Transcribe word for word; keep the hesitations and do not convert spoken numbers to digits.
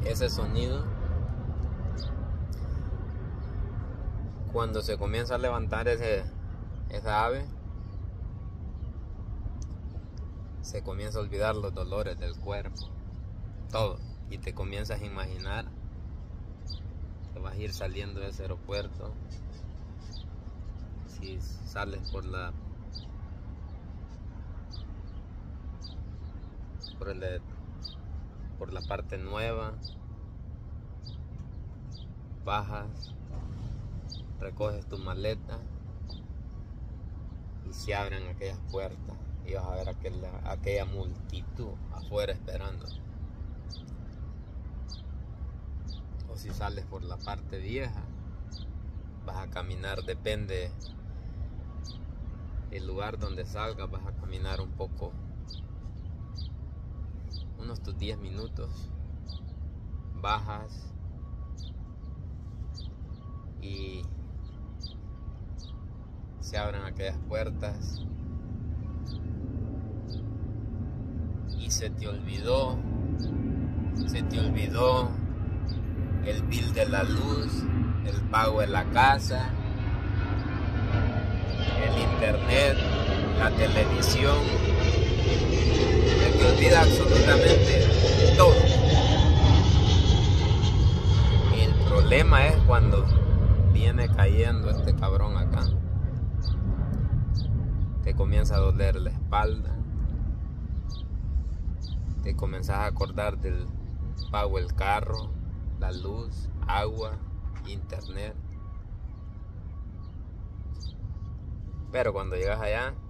ese sonido, cuando se comienza a levantar ese, esa ave, se comienza a olvidar los dolores del cuerpo, todo, y te comienzas a imaginar que vas a ir saliendo de ese aeropuerto. Si sales por la por el por la parte nueva, bajas, recoges tu maleta y se abren aquellas puertas y vas a ver aquella, aquella multitud afuera esperando. O si sales por la parte vieja, vas a caminar, depende del lugar donde salgas, vas a caminar un poco, unos tus diez minutos, bajas y se abren aquellas puertas y se te olvidó, se te olvidó el bill de la luz, el pago de la casa, el internet, la televisión. Se te olvida absolutamente todo. El problema es cuando viene cayendo este cabrón acá. Te comienza a doler la espalda. Te comienzas a acordar del pago del carro, la luz, agua, internet. Pero cuando llegas allá,